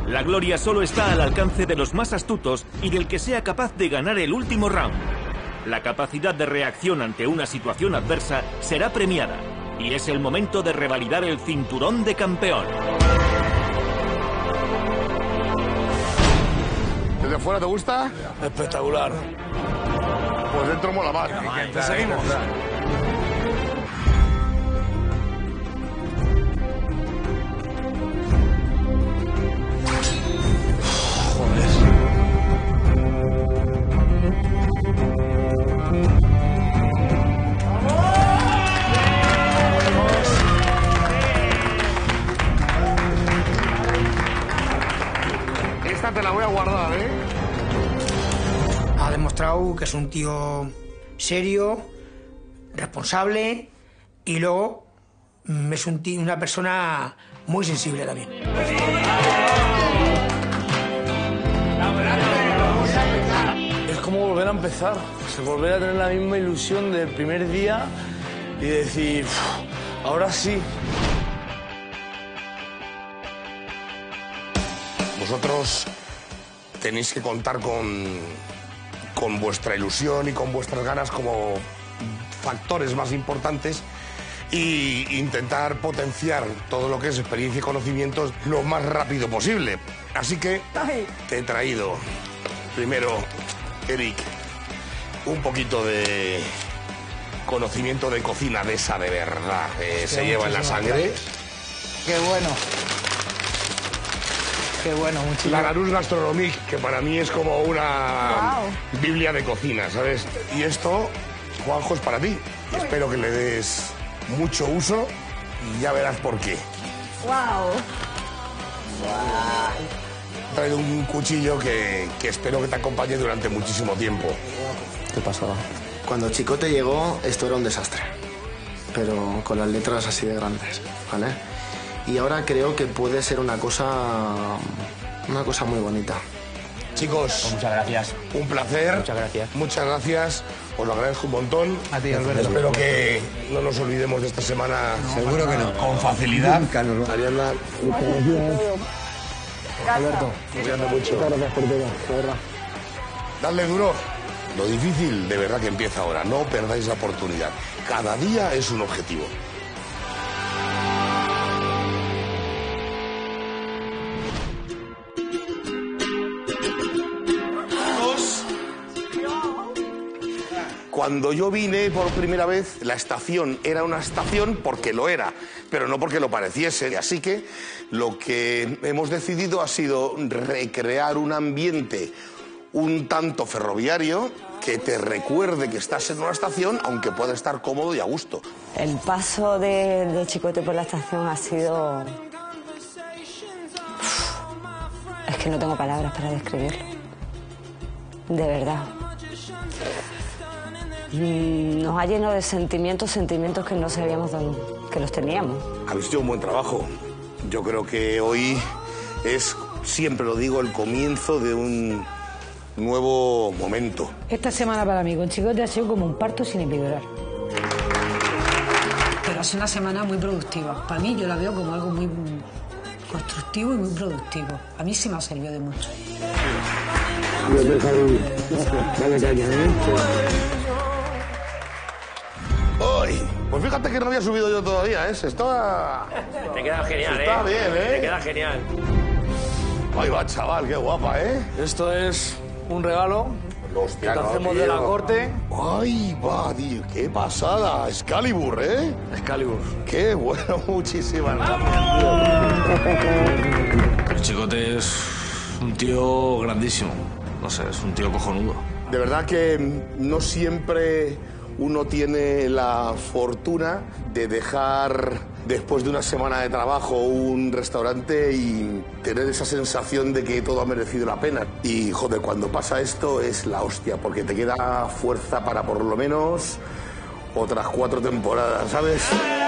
La gloria solo está al alcance de los más astutos y del que sea capaz de ganar el último round. La capacidad de reacción ante una situación adversa será premiada y es el momento de revalidar el cinturón de campeón. ¿Desde fuera te gusta? Espectacular. Pues dentro mola más. ¿Te seguimos? Esta te la voy a guardar, ¿eh? Ha demostrado que es un tío serio, responsable y luego es una persona muy sensible también. Es como volver a empezar, volver a tener la misma ilusión del primer día y decir, ahora sí. Vosotros tenéis que contar con vuestra ilusión y con vuestras ganas como factores más importantes e intentar potenciar todo lo que es experiencia y conocimientos lo más rápido posible. Así que te he traído primero, Eric, un poquito de conocimiento de cocina de esa de verdad. Se lleva en la sangre. Qué bueno. Qué bueno, muchísimo. La Larousse Gastronomique, que para mí es como una biblia de cocina, ¿sabes? Y esto, Juanjo, es para ti. Y espero que le des mucho uso y ya verás por qué. ¡Wow! He traído un cuchillo que espero que te acompañe durante muchísimo tiempo. ¿Qué pasaba? Cuando Chicote llegó, esto era un desastre. Pero con las letras así de grandes, ¿vale? Y ahora creo que puede ser una cosa muy bonita. Chicos, Pues muchas gracias. Un placer. Muchas gracias. Muchas gracias. Os lo agradezco un montón. A ti, Alberto. Espero que no nos olvidemos de esta semana. Seguro que no. Con facilidad. Nunca nos lo... Ariadna, Muchas gracias. Alberto, cuídate mucho. Muchas gracias por todo, de verdad. Dadle duro. Lo difícil de verdad que empieza ahora. No perdáis la oportunidad. Cada día es un objetivo. Cuando yo vine por primera vez, la estación era una estación porque lo era, pero no porque lo pareciese. Así que lo que hemos decidido ha sido recrear un ambiente un tanto ferroviario que te recuerde que estás en una estación, aunque pueda estar cómodo y a gusto. El paso de Chicote por la estación ha sido... Es que no tengo palabras para describirlo. De verdad. Nos ha llenado de sentimientos que no sabíamos que los teníamos. Habéis hecho un buen trabajo. Yo creo que hoy es, siempre lo digo, el comienzo de un nuevo momento. Esta semana para mí con Chicote ha sido como un parto sin epidural. Pero ha sido una semana muy productiva. Para mí yo la veo como algo muy constructivo y muy productivo. A mí sí me ha servido de mucho. Dale caña, ¿eh? ¡Uy! Pues fíjate que no había subido yo todavía, ¿eh? Está... Te queda genial, Está bien, ¿eh? Te queda genial. Ahí va, chaval, qué guapa, ¿eh? Esto es un regalo que te hacemos de la corte. ¡Ay, va, tío! ¡Qué pasada! Excalibur, ¿eh? Excalibur. ¡Qué bueno! Muchísimas gracias. El Chicote es un tío grandísimo. No sé, es un tío cojonudo. De verdad que no siempre uno tiene la fortuna de dejar, después de una semana de trabajo, un restaurante y tener esa sensación de que todo ha merecido la pena. Y, joder, cuando pasa esto es la hostia, porque te queda fuerza para por lo menos otras 4 temporadas, ¿sabes?